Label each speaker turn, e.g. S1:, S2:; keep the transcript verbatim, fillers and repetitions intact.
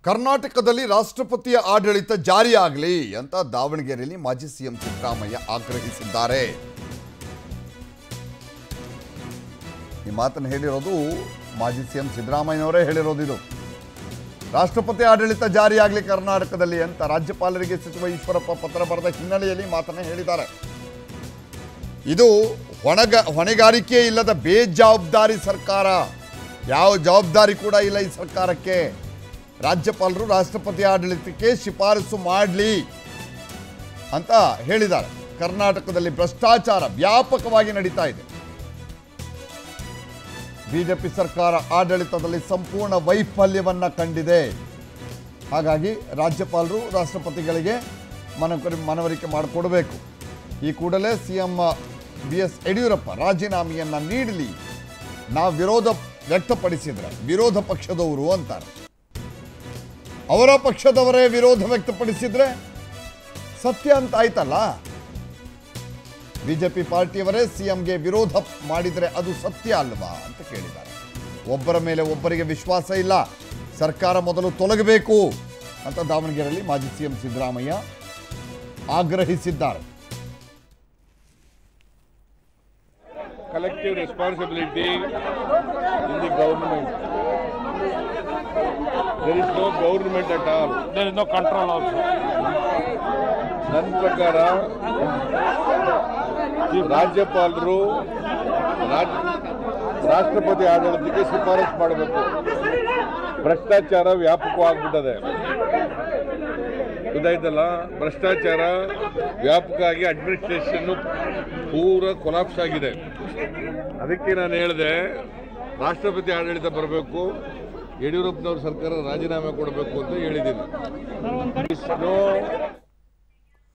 S1: ಕರ್ನಾಟಕದಲ್ಲಿ ರಾಷ್ಟ್ರಪತಿಯ ಆಡಳಿತ ಜಾರಿಯಾಗಲಿ ಅಂತ ದಾವಣಗೆರೆಯಲ್ಲಿ ಮಾಜಿ ಸಿಎಂ ಸಿದ್ದರಾಮಯ್ಯ ಆಗ್ರಹಿಸಿದ್ದಾರೆ. ಈ ಮಾತನ್ನು ಹೇಳಿರೋದು ಮಾಜಿ ಸಿಎಂ ಸಿದ್ದರಾಮಯ್ಯನವರೇ ಹೇಳಿರೋದು. ಇದು ರಾಷ್ಟ್ರಪತಿ ಆಡಳಿತ ಜಾರಿಯಾಗಲಿ ಕರ್ನಾಟಕದಲ್ಲಿ ಅಂತ ರಾಜ್ಯಪಾಲರಿಗೆ ಸಚಿವ ಈಶ್ವರಪ್ಪ ಪತ್ರ ಬರೆದ ಹಿನ್ನೆಲೆಯಲ್ಲಿ ಮಾತನ್ನು ಹೇಳಿದ್ದಾರೆ. ಇದು ಹೊಣಗ ಹೊಣೆಗಾರಿಕೆ ಇಲ್ಲದ ಬೇಜವಾಬ್ದಾರಿ ಸರ್ಕಾರ. ಯಾವ ಜವಾಬ್ದಾರಿ ಕೂಡ ಇಲ್ಲ ಈ ಸರ್ಕಾರಕ್ಕೆ. ರಾಜ್ಯಪಾಲರು ರಾಷ್ಟ್ರಪತಿ ಆಡಳಿತಕ್ಕೆ ಶಿಫಾರಸು ಮಾಡಲಿ ಅಂತ ಹೇಳಿದ್ದಾರೆ. ಕರ್ನಾಟಕದಲ್ಲಿ ಭ್ರಷ್ಟಾಚಾರ ವ್ಯಾಪಕವಾಗಿ ನಡೀತಾ ಇದೆ. ಬಿಜೆಪಿ ಸರ್ಕಾರ ಆಡಳಿತದಲ್ಲಿ ಸಂಪೂರ್ಣ ವೈಫಲ್ಯವನ್ನ ಕಂಡಿದೆ. ಹಾಗಾಗಿ ರಾಜ್ಯಪಾಲರು ರಾಷ್ಟ್ರಪತಿಗಳಿಗೆ ಮನವರಿ ಮನವರಿಕೆ ಮಾಡಿಕೊಡಬೇಕು. ಈ ಕೂಡಲೇ ಸಿಎಂ ಬಿ ಎಸ್ ಯಡಿಯೂರಪ್ಪ ರಾಜೀನಾಮೆಯನ್ನ ನೀಡಲಿ. ನಾವು ವಿರೋಧ ವ್ಯಕ್ತಪಡಿಸಿದ್ರೆ ವಿರೋಧ ಪಕ್ಷದವರು ಅಂತಾರೆ. ಅವರ ಪಕ್ಷದವರೇ ವಿರೋಧ ವ್ಯಕ್ತಪಡಿಸಿದ್ರೆ ಸತ್ಯ ಅಂತ ಆಯ್ತಲ್ಲ. ಬಿಜೆಪಿ ಪಾರ್ಟಿಯವರೇ ಸಿಎಂಗೆ ವಿರೋಧ ಮಾಡಿದರೆ ಅದು ಸತ್ಯ ಅಲ್ವಾ ಅಂತ ಕೇಳಿದ್ದಾರೆ. ಒಬ್ಬರ ಮೇಲೆ ಒಬ್ಬರಿಗೆ ವಿಶ್ವಾಸ ಇಲ್ಲ, ಸರ್ಕಾರ ಮೊದಲು ತೊಲಗಬೇಕು ಅಂತ ದಾವಣಗೆರೆಯಲ್ಲಿ ಮಾಜಿ ಸಿಎಂ ಸಿದ್ದರಾಮಯ್ಯ ಆಗ್ರಹಿಸಿದ್ದಾರೆ.
S2: Collective responsibility in the government. There is no government at all.
S3: There is no control also.
S2: ನನ್ನ ಪ್ರಕಾರ ರಾಜ್ಯಪಾಲರು ರಾಷ್ಟ್ರಪತಿ ಆಡಳಿತಕ್ಕೆ ಶಿಫಾರಸು ಮಾಡಬೇಕು. ಭ್ರಷ್ಟಾಚಾರ ವ್ಯಾಪಕವಾಗ್ಬಿಟ್ಟದೆ, ಗೊತ್ತಾಯ್ತಲ್ಲ. ಭ್ರಷ್ಟಾಚಾರ ವ್ಯಾಪಕ ಆಗಿ ಅಡ್ಮಿನಿಸ್ಟ್ರೇಷನ್ ಪೂರ ಕೊಲಾಪ್ಸ್ ಆಗಿದೆ. ಅದಕ್ಕೆ ನಾನು ಹೇಳಿದೆ ರಾಷ್ಟ್ರಪತಿ ಆಡಳಿತ ಬರಬೇಕು, ಯಡಿಯೂರಪ್ಪನವ್ರ ಸರ್ಕಾರ ರಾಜೀನಾಮೆ ಕೊಡಬೇಕು ಅಂತ ಹೇಳಿದ್ದೀನಿ.